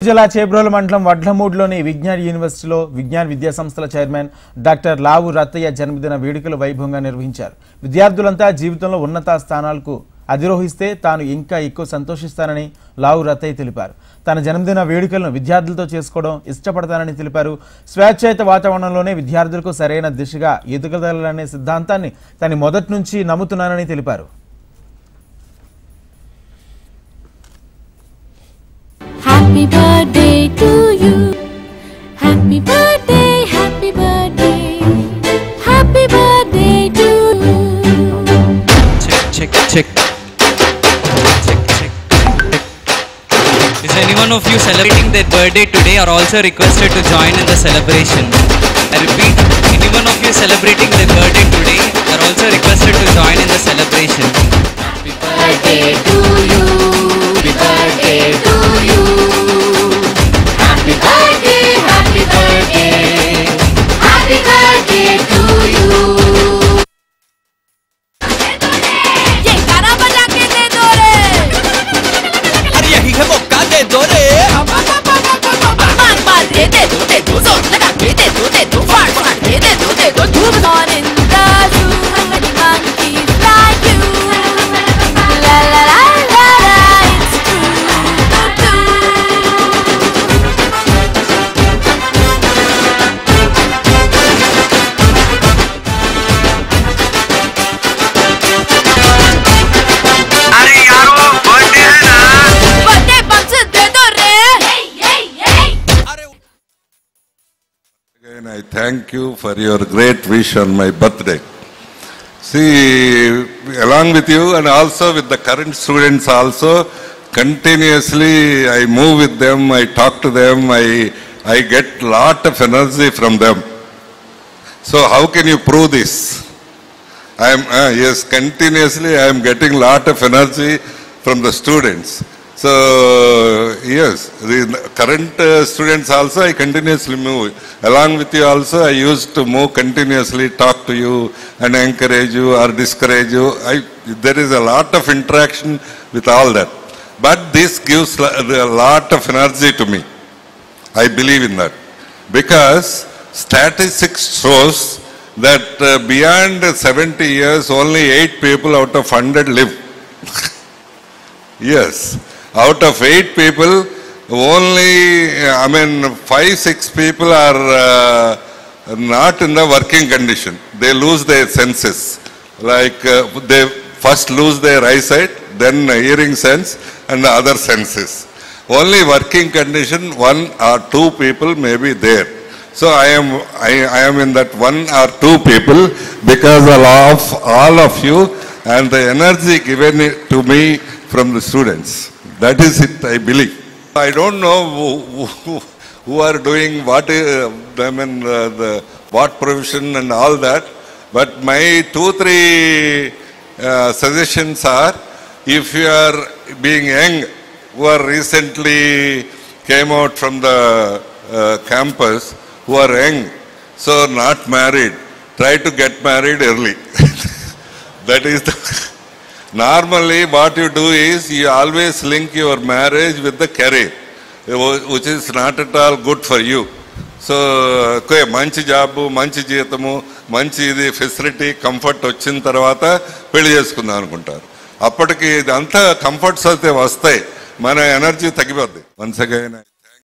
జిల్లా చేబ్రోలు మండలం వడ్లమూడులోని విజ్ఞాన్ యూనివర్సిటీలో విజ్ఞాన్ విద్యా సంస్థల చైర్మన్ డాక్టర్ లావు రత్తయ్య జన్మదిన వేడుకలు వైభవంగా నిర్వహించారు. విద్యార్థులంతా జీవితంలో ఉన్నత స్థానాలకు అధిరోహిస్తే తాను ఇంకా ఎక్కువ సంతోషిస్తానని లావు రత్తయ్య తెలిపారు. తన జన్మదిన వేడుకలను విద్యార్థులతో చేసుకోవడం ఇష్టపడతానని తెలిపారు. స్వేచ్ఛాయుత వాతావరణంలోనే విద్యార్థులకు సరైన దిశగా ఎదుగుదలనే సిద్ధాంతాన్ని తాను మొదటి నుంచి నమ్ముతున్నానని తెలిపారు. Happy birthday to you. Happy birthday, happy birthday. Happy birthday to you. Check, check, check. Check, check. Is anyone of you celebrating their birthday today or also requested to join in the celebration? I repeat, anyone of you celebrating their birthday today are also requested to join in the celebration. Happy birthday to you. Happy birthday to you. Happy birthday, happy birthday. Happy birthday to you. ये गाना बजा के दे दो रे. अरे यही है मौका दे दो रे. मार दे दो जोर लगा के दे दो फाड़ के दे दो धूम on in the zoo. Monkeys like you. La la la la la, it's true. अरे यारो बर्थडे है ना बर्थडे बम्स दे दो रे. Again, I thank you for your great wish on my birthday. See, along with you and also with the current students also, continuously I move with them, I talk to them, I get lot of energy from them. So how can you prove this? Yes, continuously I am getting lot of energy from the students. So yes, the current students also I continuously move. Along with you also I used to move continuously, talk to you and encourage you or discourage you. There is a lot of interaction with all that. But this gives a lot of energy to me. I believe in that. Because statistics shows that beyond 70 years only 8 people out of 100 live. Yes. Out of 8 people, only 5-6 people are not in the working condition. They lose their senses. Like they first lose their eyesight, then hearing sense, and the other senses. Only working condition 1 or 2 people may be there. So I am in that 1 or 2 people because of all of you and the energy given to me from the students. That is it, I believe. I don't know who are doing what, what provision and all that, but my 2-3 suggestions are, if you are being young, who are recently came out from the campus, who are young, so not married, try to get married early. That is the... Normally what you do is you always link your marriage with the career, which is not at all good for you. So మంచి job, మంచి జీతము, మంచి ఇది facility, comfort వచ్చిన తర్వాత పెళ్లి చేసుకుందాం అనుకుంటారు. అప్పటికి ఇదంతా కంఫర్ట్స్ అయితే వస్తాయి, మన ఎనర్జీ తగ్గిపోద్ది. Once again